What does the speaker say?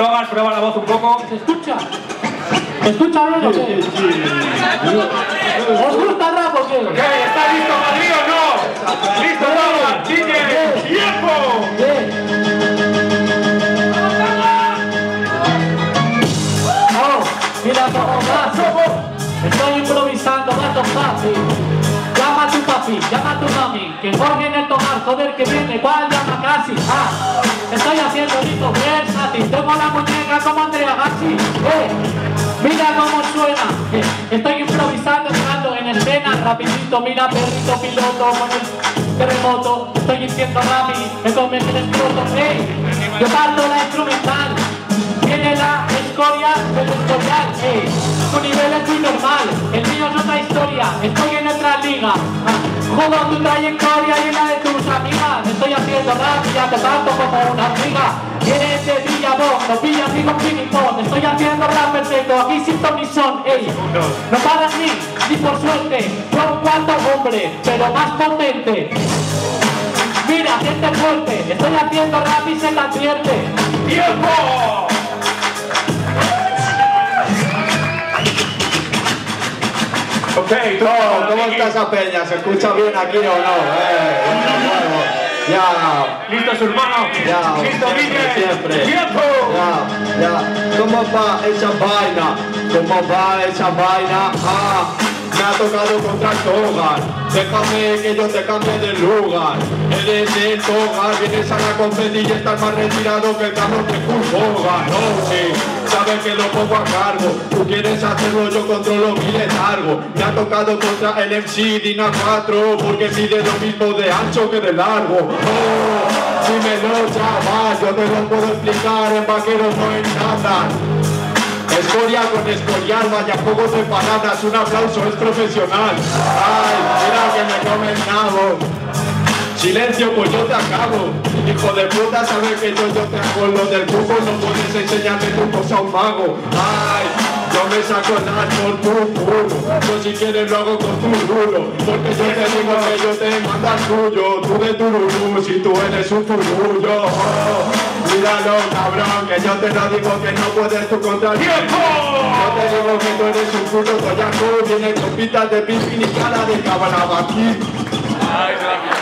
Logan, prueba la voz un poco. ¿Se escucha? ¿Se escucha bien o qué? ¿Os gusta el rap o qué? ¿Qué? ¿Está listo Madrid o no? ¡Listo, Logan! ¡Sigue! ¡Tiempo! Mira cómo vas. Estoy improvisando, gato fácil. Llama a tu papi, llama a tu mami. Que Jorge en el tomar, joder que viene, ¿cuál llama casi? Estoy haciendo rico versátil. Tengo la muñeca como Andrea Gassi. Mira cómo suena. Estoy improvisando, entrando en escena. Rapidito, mira perrito piloto con el terremoto. Estoy diciendo rapi, me convierte en exploto. Yo parto la instrumental. Viene la escoria del escorial, tu nivel es muy normal, el mío es otra historia, estoy en otra liga. Juego tu trayectoria y la de tus amigas. Estoy haciendo rap y ya te parto como una amiga. Vienes de Villabón, no pillas ni con pinipón. Estoy haciendo rap perfecto, aquí sin ton ni son, no paras ni por suerte. Yo un cuarto hombre, pero más potente. Mira, gente fuerte, estoy haciendo rap y se te advierte. ¡Tiempo! Ok, ¿Cómo está esa peña? ¿Se escucha bien aquí o no? Ya. ¿Listo su hermano? Ya. ¿Listo, Miguel? Siempre. ¡Tiempo! Ya. ¿Cómo va esa vaina? ¿Cómo va esa vaina? Me ha tocado contra el Togan. Déjame que yo te cambie de lugar. Eres el Togan, vienes a la competi y estás más retirado que el cabrón de Hulk Hogan. No, sí, sabes que lo pongo a cargo. Tú quieres hacerlo, yo controlo mi letargo. Me ha tocado contra el MC Dina 4 porque mide lo mismo de ancho que de largo. Dímelo, chaval, yo te lo puedo explicar. En vaqueros no hay nada. Escoria con escorial, vaya juegos de palabras, un aplauso, es profesional. Ay, mira que me come el nabo. Silencio, pues yo te acabo. Hijo de puta, sabes que yo te hago lo del cubo, no puedes enseñarme tu cosa a un mago. Ay, yo me saco el por tu culo. Yo si quieres lo hago con tu rulo. Porque yo te digo que yo te mando al tuyo. Tú de tururú, si tú eres un turullo. Míralo, cabrón, que yo te lo digo que no puedes tú contra el tiempo. Yo te digo que tú eres un puto toyaco. Viene con pitas de pipi y cara de cabalabaqui. Ay,